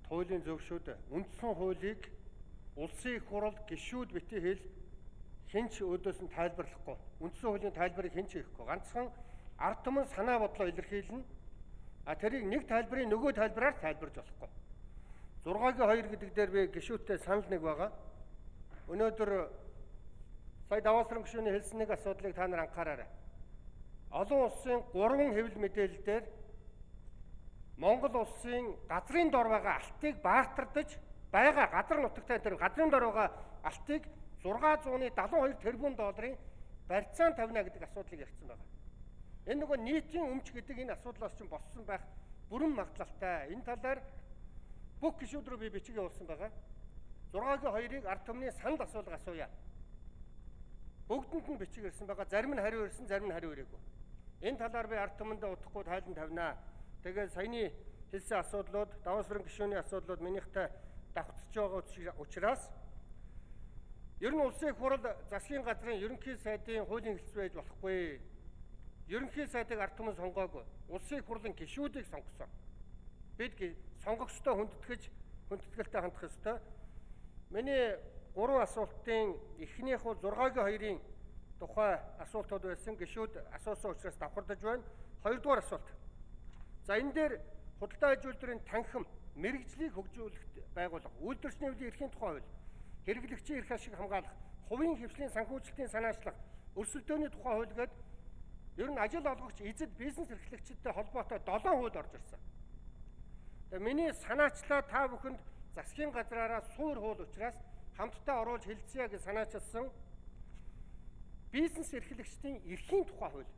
хуулийн зөвшөөд үндсэн хуулийг улсын их хурл гишүүд битгий хэл хинч өөдөөс нь тайлбарлахгүй. Үндсэн хуулийн тайлбарыг хинч хийхгүй. Ганцхан ард түмэн санаа бодлоо илэрхийлнэ. Тэрийг нэг тайлбарыг нөгөө тайлбараар тайлбарж болохгүй. 6-2 гэдэг дээр би гишүүдтэй санал нэг байгаа. Өнөөдөр сая Даваасран гишүүний хэлсэн нэг асуудлыг та нар анхаараарай. Олон улсын 3 хэвлэл мэдээлэл дээр Монгол улсын газрын дор байгаа алтыг баартардаж байгаа газар нутагтай тэр газрын дор байгаа алтыг 672 тэрбум долларын барьцаан тавина гэдэг асуудлыг ярьсан байгаа. Энэ нөгөө нийтийн өмч гэдэг энэ асуудлаас ч боссон байх бүрэн магадлалтай. Энэ талаар бүх гишүүд рүү би бичиг явуулсан байгаа. 6-2-ыг ард түмний санал асуулга асууя. Бүгдэнд нь бичиг ирсэн байгаа. Зарим нь хариу ирсэн, зарим нь хариу ирээгүй. Энэ талаар би ард түмэндээ удахгүй тайлан тавина. Тэгээд саяны хэлсэн асуудлууд, Даваасран гишүүний асуудлууд минийхтэй давхцаж байгаа учраас ер нь улсын их хурл засгийн газрын ерөнхий сайдын хуулийн хэлцүү байж болохгүй. Ерөнхий сайдыг ард түмэн сонгоогүй. Улсын их хурлын гишүүдийг сонгосон. Бид сонгогчтой хүндэтгэлтэй хандах ёстой. Миний 3 асуултын эхнийх бол 6-2-ын тухай асуултууд байсан. Гишүүд асуусан учраас давхардаж байна. 2-дугаар асуулт. За энэ дээр худалдаа аж үйлдвэрийн танхим мэрэгжлийг хөгжүүлэхэд байгуулах, үйлдвэрчний хөвлийн эрхийн тухай хууль, хэрэглэгчийн эрх ашиг хамгаалах, хувийн хвшлийн санхүүжилтийн санаачлах, өрсөлдөөний тухай хууль гээд ер нь ажил олгогч, эзэд, бизнес эрхлэгчидтэй холбоотой 7 хууль орж ирсэн. Тэгээ миний санаачлаа та бүхэнд засгийн газраараа суур хууль учраас хамтдаа оруулж хэлцгээе гэж санаачилсан бизнес эрхлэгчдийн эрхийн тухай хууль.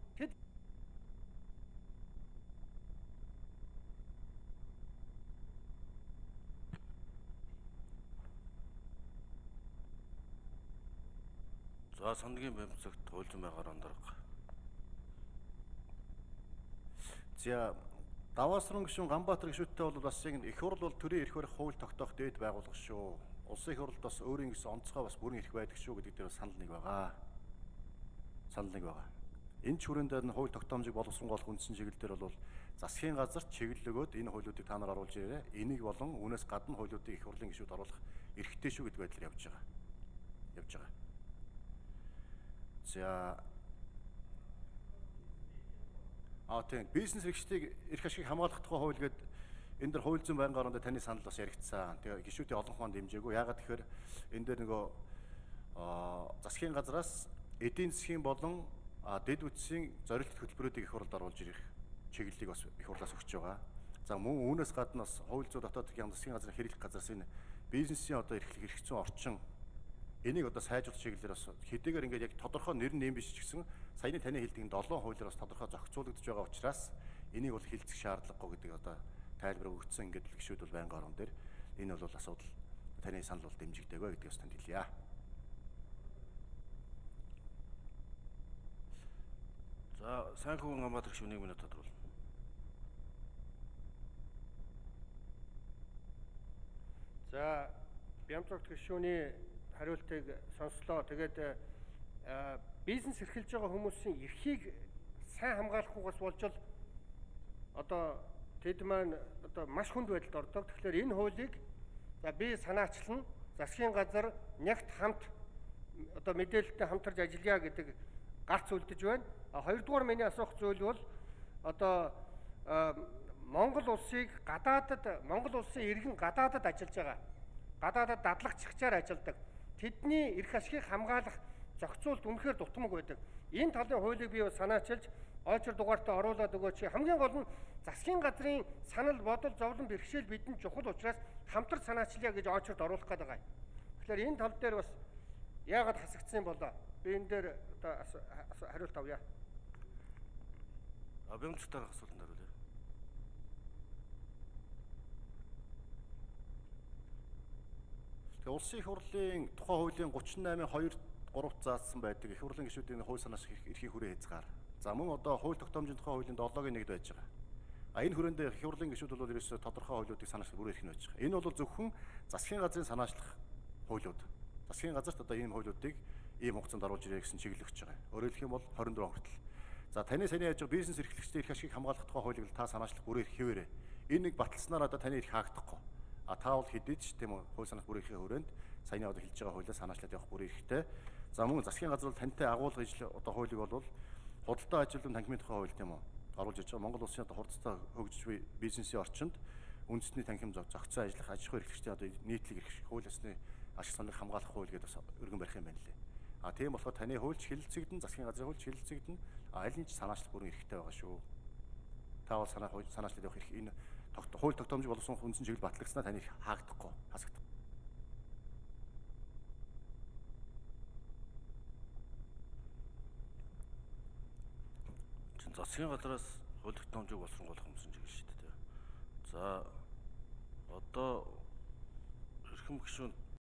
За сангийн бямцагт хууль зүйн ондрог. За Даваасран гишүүн Ганбаатар гишүүдтэй бол бас яг их хурл бол төрийн эрх барих хууль тогтоох дээд байгууллага шүү. Улсын их хурлд бас өөрийн гэсэн онцгой бас бүрэн эрх байдаг шүү гэдэг дээр санал нэг байгаа. Энэ ч хүрээнд энэ хууль тогтоомжийг боловсронгоолох үндсэн чиглэлээр бол засгийн газарт чиглэл өгөөд энэ хуулиудыг та нар оруулж ирээрэй. Энийг болон үүнээс гадна хуулиудыг их хурлын гишүүд оруулах эрхтэй шүү гэдэг байдлаар явж байгаа. За тийм бизнес эрхчдийг эрх ашиг хамгаалах тухай хууль гээд энэ дэр хууль зүйн байнгын оронд таны санал бас яригдсан. Тэгээ гишүүдийн олон хонд дэмжээгүй. Яагаад тэгэхээр энэ дээр нөгөө засгийн газраас эдийн засгийн болон дэд үтсийн зорилт хөтөлбөрүүдийг их хурлд оруулж ирэх чиглэлийг бас их хурлаас өгч байгаа. За мөн үүнээс гадна бас хууль зүйн дотоод засгийн газрын хэрэглэх газраас энэ бизнесийн одоо эрх зүйн орчин энийг одоо сайжруулах чиглэлээр бас хэдийгээр ингээд яг тодорхой нэр нэм биш ч гэсэн саяны таны хэлдэг 7 хуулиар бас тодорхой зохицуулагдж байгаа учраас энийг бол хилцэх шаардлагагүй гэдэг одоо тайлбар өгсөн ингээд гишүүд бол байнгын орон дээр энэ бол асуудал таны санал бол дэмжигдээгүй гэдгээс танд хэлье. За Санхүүгийн Ганбаатар гишүүн 1 минут тодруулна. За Бямцагт гишүүний хариултыг сонслоо. Тэгээд бизнес эрхэлж байгаа хүмүүсийн эрхийг сайн хамгаалахгүйгээс болж л одоо тэд маань одоо маш хүнд байдалд ордог. Тэгэхээр энэ хуулийг би санаачлан засгийн газар нягт хамт одоо мэдээлэлтэй хамтарч ажиллая гэдэг гарц үлдэж байна. Хоёрдугаар миний асуух зүйл бол одоо Монгол улсын иргэн гадаадад ажиллаж байгаа. Гадаадад дадлагччаар ажилладаг. Тэдний эрх ашигыг хамгаалах зохицуулт үнэхээр дутмаг байдаг. Энэ талын хуулийг би санаачилж ойчор дугаартаа оруулаад өгөөч. Хамгийн гол нь засгийн газрын санал бодол зовлон бэрхшээл бидэнд чухал учраас хамтар санаачлья гэж ойчорд оруулах гэдэг байгаа. Тэгэхээр энэ тал дээр бас яагаад хасагдсан юм болоо? Би энэ дээр одоо хариулт авъя. Бямцагтаар асуултанд хариулъя. Тэгээ улсын их хурлын тухай хуулийн 38-2-3-т заасан байдаг их хурлын гишүүдийн хууль санааш эрхийг хүрээ хязгаар. За мөн одоо хууль тогтоомжийн тухай хуулийн 7-гийн 1-д байж байгаа. Энэ хүрээнд их хурлын гишүүд бол ерөөсөө тодорхой хуулиудыг санаачлах бүр эрх нь байж байгаа. Энэ бол зөвхөн засгийн газрын санаачлах хуулиуд. Засгийн газарт одоо ийм хуулиудыг ийм хугацаанд оруулж ирээ гэсэн чиглэл өгч байгаа. Өөрөөр хэлэх юм бол 24 хүртэл. За таны саяны яаж бизнес эрхлэгчдийн эрх ашигыг хамгаалах тухай хуулийг та санаачлах бүрээр хэвээрээ. Энэ нэг баталснаар одоо таны эрх хаагдахгүй. А та бол хэдий ч тийм үү хууль санах бүрийнхээ хүрээнд саяны одоо хэлж байгаа хуулиас санаачлаад явах бүр эрэхтэй. За мөн засгийн газар бол тантай агуулгаж одоо хуулийг бол худалдаа ажилтны танхимын тухай хууль тийм үү оруулж иж байгаа. Монгол улсын одоо хурцтай хөгжиж буй бизнесийн орчинд үндэсний танхим зохицон ажиллах аж ахуй эрхлэгчдийн одоо нийтлэг эрх хууль ёсны ашиг сонирхол хамгаалах хууль гэдэг бас өргөн барих юм байна лээ. А тийм болохоор таны хуульч хэлэлцэгдэн, засгийн газрын хуульч хэлэлцэгдэн аль нь ч санаачлах бүрэн эрхтэй байгаа шүү. Та бол санаачлаад явах эрх энэ хууль тогтоомжийг боловсон үндсэн чиглэл батлагдсанаа таныг хаагдахгүй, хасагдах. Засгийн газраас хууль тогтоомжийг боловсруулах үндсэн чиглэл шүү дээ. За одоо эрхэм гишүүнд